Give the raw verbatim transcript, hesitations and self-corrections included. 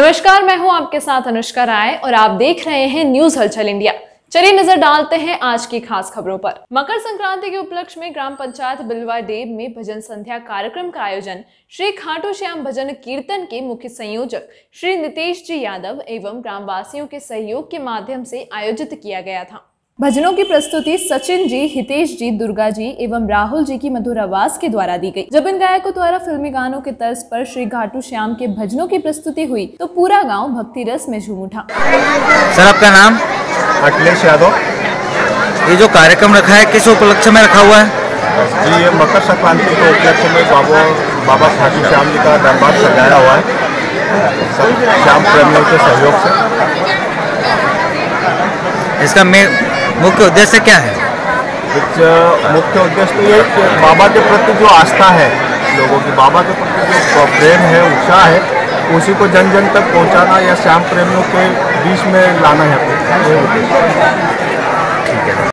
नमस्कार, मैं हूं आपके साथ अनुष्का राय और आप देख रहे हैं न्यूज हलचल इंडिया। चलिए नजर डालते हैं आज की खास खबरों पर। मकर संक्रांति के उपलक्ष्य में ग्राम पंचायत बिलवा डेब में भजन संध्या कार्यक्रम का आयोजन श्री खाटू श्याम भजन कीर्तन के मुख्य संयोजक श्री नितेश जी यादव एवं ग्रामवासियों के सहयोग के माध्यम से आयोजित किया गया था। भजनों की प्रस्तुति सचिन जी, हितेश जी, दुर्गा जी एवं राहुल जी की मधुर आवाज के द्वारा दी गई। जब इन गायकों द्वारा फिल्मी गानों के तर्ज पर श्री खाटू श्याम के भजनों की प्रस्तुति हुई तो पूरा गांव भक्ति रस में झूम उठा। सर, आपका नाम? अखिलेश यादव। ये जो कार्यक्रम रखा है किस उपलक्ष्य में रखा हुआ है? जी, ये मकर संक्रांति के उपलक्ष्य में बाबा बाबा खाटू श्याम जी का दरबार सजाया हुआ है सब श्याम प्रेमियों के सहयोग से। इसका मुख्य उद्देश्य क्या है? मुख्य उद्देश्य तो ये कि बाबा के प्रति जो आस्था है लोगों की, बाबा के प्रति जो प्रेम है, उत्साह है, उसी को जन जन तक पहुंचाना या श्याम प्रेमियों के बीच में लाना है।